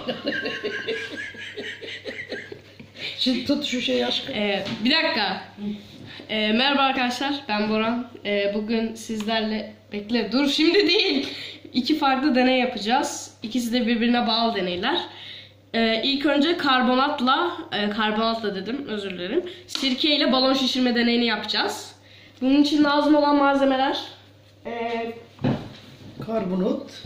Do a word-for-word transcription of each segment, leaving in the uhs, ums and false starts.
Şimdi tut şu şeyi aşkım. Ee, bir dakika. Ee, merhaba arkadaşlar, ben Boran. Ee, bugün sizlerle... Bekle, dur şimdi değil. İki farklı deney yapacağız. İkisi de birbirine bağlı deneyler. Ee, ilk önce karbonatla, e, karbonatla dedim, özür dilerim. Sirke ile balon şişirme deneyini yapacağız. Bunun için lazım olan malzemeler... E, Karbonat.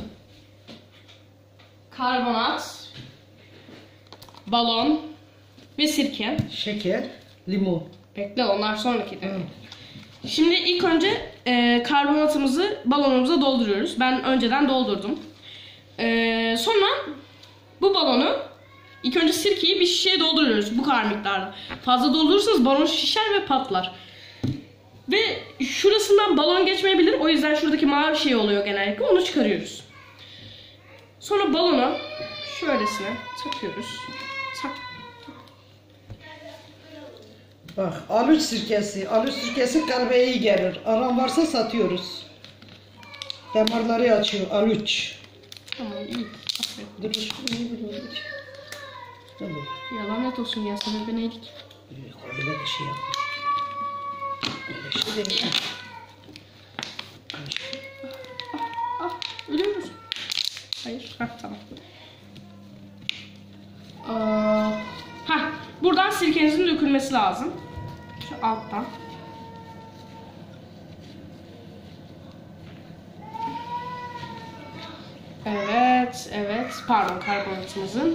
Karbonat, balon ve sirke. Şeker, limon. Bekle, onlar sonraki deney. Şimdi ilk önce e, karbonatımızı balonumuza dolduruyoruz. Ben önceden doldurdum. E, sonra bu balonu ilk önce sirkeyi bir şişeye dolduruyoruz bu kadar miktarda. Fazla doldurursanız balon şişer ve patlar. Ve şurasından balon geçmeyebilir. O yüzden şuradaki mavi şey oluyor genellikle. Onu çıkarıyoruz. Sonra balonu şöylesine takıyoruz. Tak. Bak, aluç sirkesi. Aluç sirkesi kalbe iyi gelir. Aran varsa satıyoruz. Damarları açıyor. Aluç. Tamam, iyi. Aferin. Dur, şunu iyi biliyorum. Tamam. Ya lanet olsun ya, sana ben iyilik. Öyle bir şey yap. Öyle şey değil. Ah, ölüyor musun? Hayır. Hah, tamam. Aa, hah, buradan sirkenizin dökülmesi lazım. Şu alttan. Evet, evet. Pardon, karbonatımızın.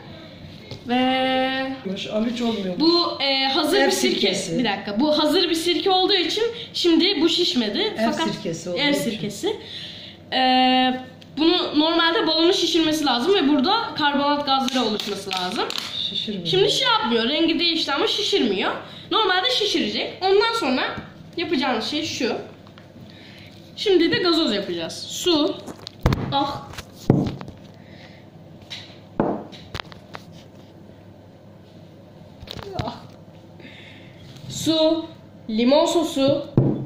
Ve Aluç olmuyor. bu e, hazır Ev bir sirke. sirkesi. Bir dakika. Bu hazır bir sirke olduğu için şimdi bu şişmedi. Ev Fakat sirkesi olduğu ev için. sirkesi. Ee, bunu normalde balonun şişirmesi lazım ve burada karbonat gazları oluşması lazım. Şişirmiyor. Şimdi şey yapmıyor, rengi değişti ama şişirmiyor. Normalde şişirecek. Ondan sonra yapacağımız şey şu. Şimdi de gazoz yapacağız. Su. Ah. Ah. Su, limon sosu,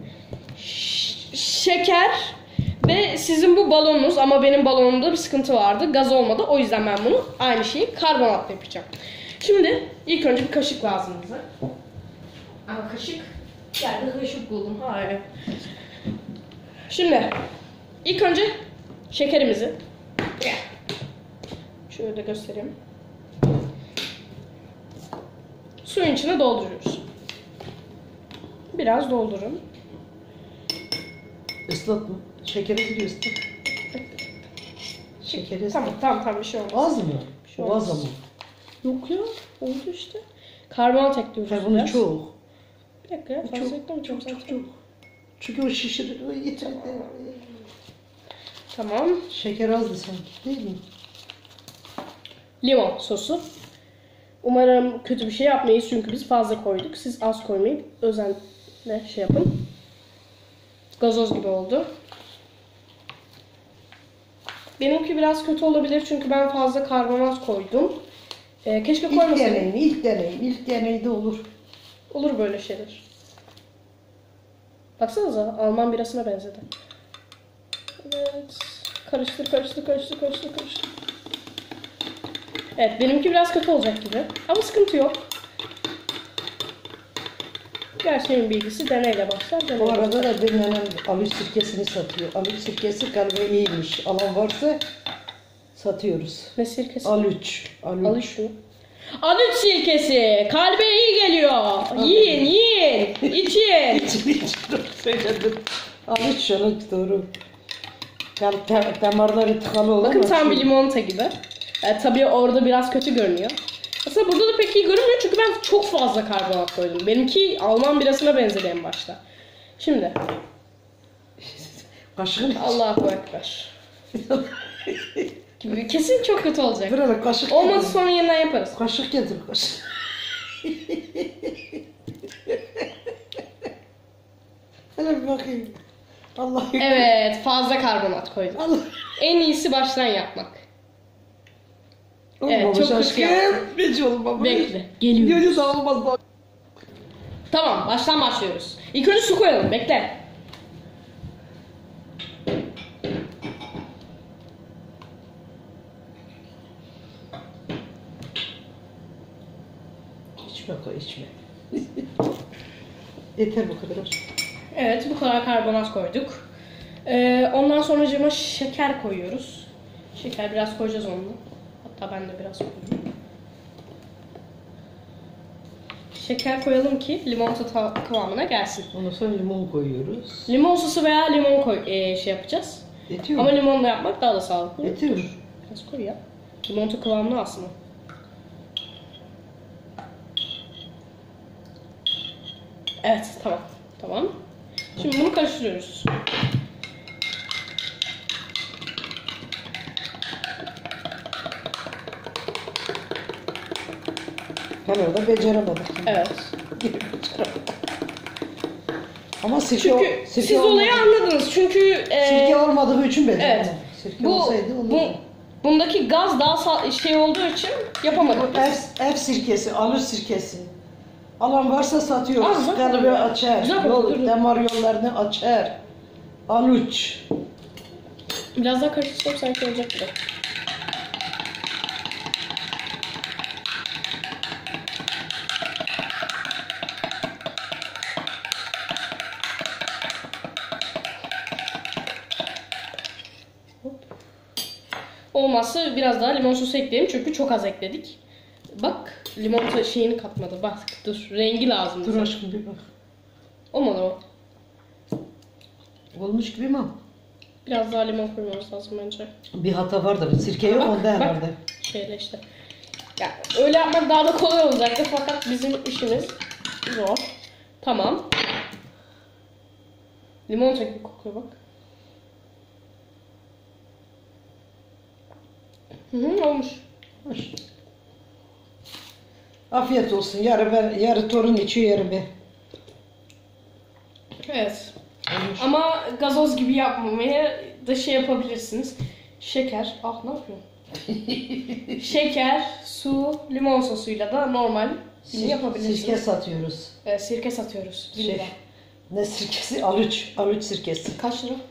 şeker ve sizin bu balonunuz, ama benim balonumda bir sıkıntı vardı. Gaz olmadı. O yüzden ben bunu aynı şeyi karbonatla yapacağım. Şimdi ilk önce bir kaşık lazım bize. Ama kaşık. Yerde kaşık buldum. Hayır. Şimdi ilk önce şekerimizi şöyle de göstereyim. Suyun içine dolduruyoruz. Biraz doldurun. Islatma. Şekere giriyor ıslat. Şekeri ıslat. Tamam tamam tamam, bir şey olmaz. Az mı? Bir şey O az ama. Yok ya, oldu işte. Karbonat ekliyoruz. Ha, bunu biraz. çok. Bir dakika ya, Bu fazla çok, eklemeyeceğim çok, çok, zaten. çok. Çünkü o şişirir. O yeter. Tamam. Şeker azdı sanki, değil mi? Limon sosu. Umarım kötü bir şey yapmayız çünkü biz fazla koyduk. Siz az koymayın. Özenle şey yapın. Gazoz gibi oldu. Benimki biraz kötü olabilir çünkü ben fazla karbonat koydum. Ee, keşke İlk koymasaydım. deneyim, ilk deneyim. İlk deneyde olur. Olur böyle şeyler. Baksanıza, Alman birasına benzedi. Evet. Karıştır, karıştır, karıştır, karıştır, karıştır. Evet, benimki biraz kötü olacak gibi. Ama sıkıntı yok. Gerçeğin bilgisi deneyle başlar. Bu Deneyle arada başlar. da bir nenem aluç sirkesini satıyor. Aluç sirkesi kalbe iyiymiş. Alan varsa satıyoruz. Ne sirkesi? Aluç. Aluç. Aluç mu? Aluç sirkesi. Kalbe iyi geliyor. Yiyin, yiyin. İçin. İçin için söyledim. Aluç aluç doğru. Kalp te- damarları tıkalı olan. Bakın tam bir limonata gibi. Yani tabii orada biraz kötü görünüyor. Aslında burada da pek iyi görünmüyor çünkü ben çok fazla karbonat koydum. Benimki Alman birasına benzedi en başta. Şimdi. Kaşığın Allahu Ekber. Gibi. Kesin çok kötü olacak. Burada kaşık Olmazsa getir. sonra yeniden yaparız. Kaşık getir kaşık. Hele bir bakayım. Allah Evet, fazla karbonat koydum. Allah. En iyisi baştan yapmak. Evet, Olmamış çok kötü aşkım. yaptın. Hiç olmamış. Bekle, geliyoruz. Geliyoruz da olmaz da. Tamam, baştan başlıyoruz. İlk önce su koyalım, bekle. İçme koy içme. Yeter bu kadar. Evet, bu kadar karbonat koyduk. Ee, ondan sonra cıma şeker koyuyoruz. Şeker biraz koyacağız onunla. Hatta ben de biraz koyayım. Şeker koyalım ki limonata kıvamına gelsin. Ondan sonra limon koyuyoruz. Limon sosu veya limon koy e, şey yapacağız. Yetiyor Ama mu? limonla yapmak daha da sağlıklı. Yetiyor. Biraz koy ya. Limonata kıvamına aslında. Evet, tamam. Tamam. Şimdi bunu karıştırıyoruz. Ben orada beceremedim. Evet. Ama sirke, Çünkü sirke siz olmadı. olayı anladınız. Çünkü e, Sirke olmadığı için beceremedim. evet. Sirke Bu, olsaydı olurdu. bu bundaki gaz daha sa- şey olduğu için yapamadık. Ev, ev sirkesi, alır sirkesi. Alan varsa satıyoruz. Aa, zaten Kalbi öyle. açar. Güzel Yol, kokuyor. damar yollarını açar. Aluç. Biraz daha karıştırsam sanki olacak gibi. Olmazsa biraz daha limon sosu ekleyelim çünkü çok az ekledik. Bak limon şeyini katmadı. Bak dur rengi lazım. Dur bize. aşkım bir bak. Olmadı o. Olmuş gibi mi? Biraz daha limon koymamız lazım bence. Bir hata vardır. Sirke yok Bak, onda bak. herhalde. Şöyle işte. Ya öyle yapmak daha da kolay olacaktı fakat bizim işimiz zor. Tamam. Limon gibi kokuyor bak. Hı hı olmuş. Hoş. Afiyet olsun. Yarı ben, yarı torun içiyor, yarı ben. Evet. Olmuş. Ama gazoz gibi yapmamaya da şey yapabilirsiniz. Şeker. Ah ne yapıyorsun? Şeker, su, limon sosuyla da normal Sir- yapabilirsiniz. Sirke satıyoruz. Ee, sirke satıyoruz. bir Şey, lira. ne sirkesi? Aluç. Aluç sirkesi. Kaç lira?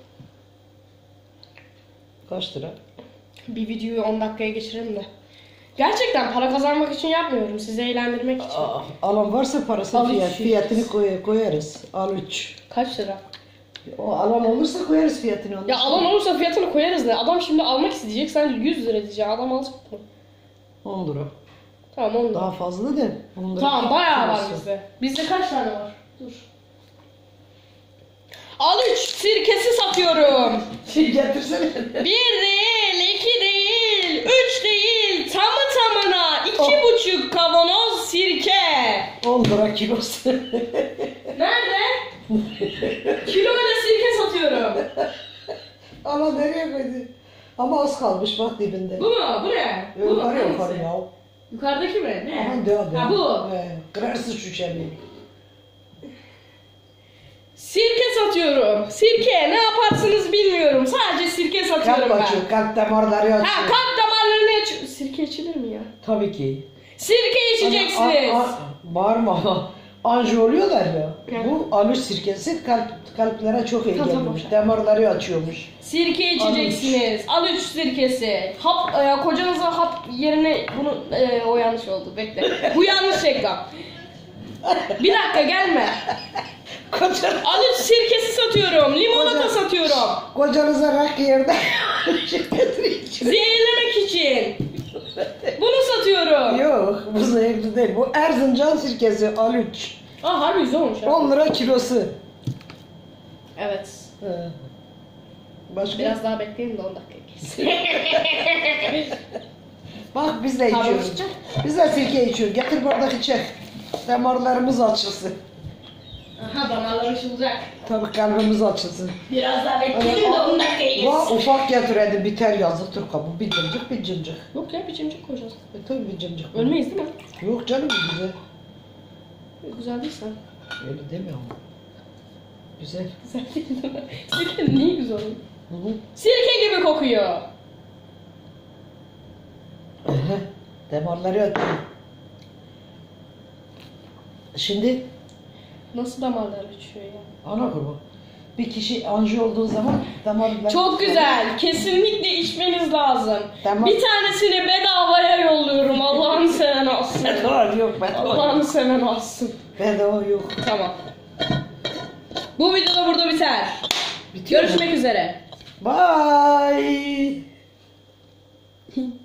Kaç lira? Bir videoyu on dakikaya geçirelim de. Gerçekten para kazanmak için yapmıyorum. Sizi eğlendirmek için. Aa, alan varsa parası Aluç fiyat, sirkesi. fiyatını koy, koyarız. Aluç. Kaç lira? O alan olursa koyarız fiyatını. ondan Ya sonra. alan olursa fiyatını koyarız ne? Adam şimdi almak isteyecek. Sen yüz lira diyeceksin. Adam alacak mı? on lira. Tamam on lira. Daha fazla değil. on lira Tamam bayağı var kilosu. bizde. Bizde kaç tane var? Dur. Al üç sirkesi satıyorum. Şey getirsene. Bir değil, iki değil, üç değil, tamı tamına iki Oh. buçuk kavanoz sirke. on lira kilosu. Nerede? Kiloyla sirke satıyorum. Ama nereye koydu? Ama az kalmış bak dibinde. Bu mu? Bu ne? Bu mu? Yukarı yukarı Hangisi? ya. Yukarıdaki mi? Ne? Aman devam Ha bu. He, kırarsın şu çeliği. Sirke satıyorum. Sirke ne yaparsınız bilmiyorum. Sadece sirke satıyorum Kalp ben. açıyor, kalp damarları açıyor. Ha kalp damarlarını açıyor. Sirke içilir mi ya? Tabii ki. Sirke içeceksiniz. A- a- bağırma. Anji oluyorlar ya. Evet. Bu aluç sirkesi kalp kalplere çok iyi Tamam, geliyormuş. tamam. Damarları açıyormuş. Sirke içeceksiniz. Al üç sirkesi. Hap, e, kocanıza hap yerine bunu e, o yanlış oldu. Bekle. Bu yanlış reklam. Bir dakika gelme. Koca, Al üç sirkesi satıyorum. Limonata Koca- satıyorum. kocanıza rak yerde şirketi için. Zehirlemek için. Bunu satıyorum. Yok, bu zevkli değil. Bu Erzincan sirkesi aluç. Aa harbi güzel olmuş. ha. on lira kilosu. Evet. He. Başka? Biraz daha bekleyin de on dakika geçsin. Bak biz de Tamam, içiyoruz. içecek. Biz de sirke içiyoruz. Getir bardak içek. Damarlarımız açılsın. Aha damarlar açılacak. Tabii kalbimiz açılsın. Biraz daha bekleyin de on dakika Va geçsin. ufak getir hadi biter yazıktır kabı. Bir cımcık bir cımcık. Yok ya bir cimcik koyacağız. E tabii bir cımcık. Ölmeyiz değil mi? Yok canım güzel. Güzel değilse. Öyle demiyorum. Güzel. Güzel değil değil mi? Sirke niye güzel oluyor? Hı hı. Sirke gibi kokuyor. Ehe, damarları açıyor. Şimdi Nasıl damarlar açıyor ya? ana kurban. Bir kişi anji olduğu zaman damarlar... Çok güzel. Kesinlikle içmeniz lazım. Tamam. Bir tanesini bedavaya yolluyorum. Allah'ın seven olsun. Var yok. Yok bedava Allah'ını yok. seven alsın. Bedava yok. Tamam. Bu video da burada biter. Bitiyor mu? Görüşmek üzere. Bye.